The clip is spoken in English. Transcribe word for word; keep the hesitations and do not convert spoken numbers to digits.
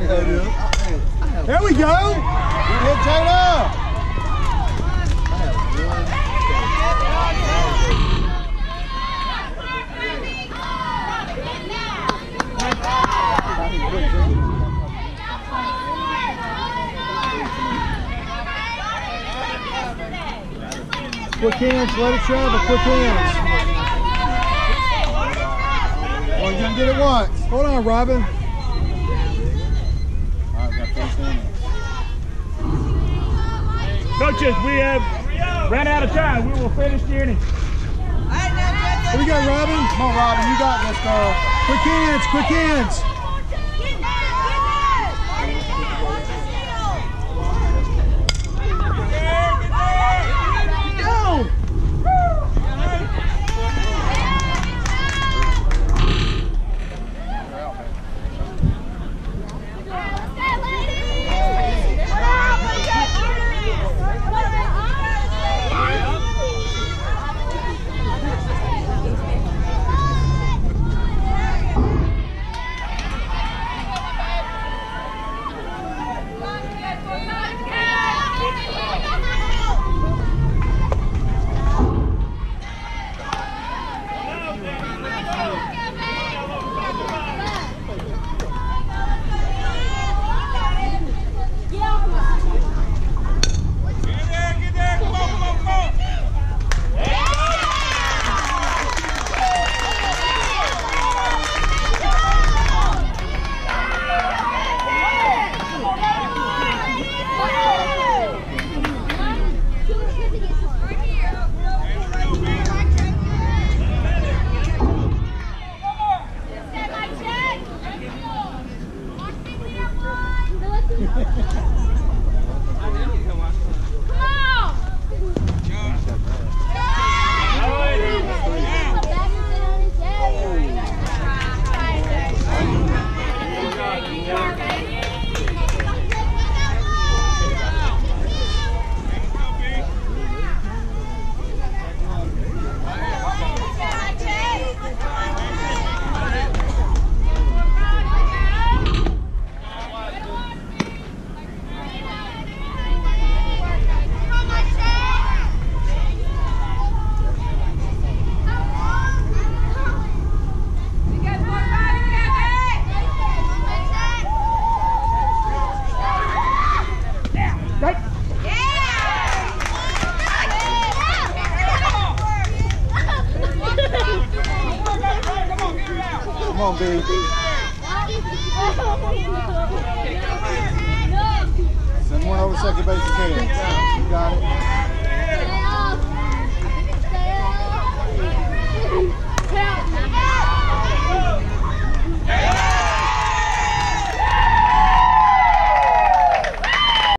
There we go. Good hit, Taylor. Quick hands, let it travel, quick hands. Oh, you can get it once. Hold on, Robin. All right, we got first inning. Coaches, we have ran out of time. We will finish the inning. Here we go, Robin. Come on, Robin, you got this, girl. Quick hands, quick hands. Come on, baby. Send one over second base to Taylor. You got it.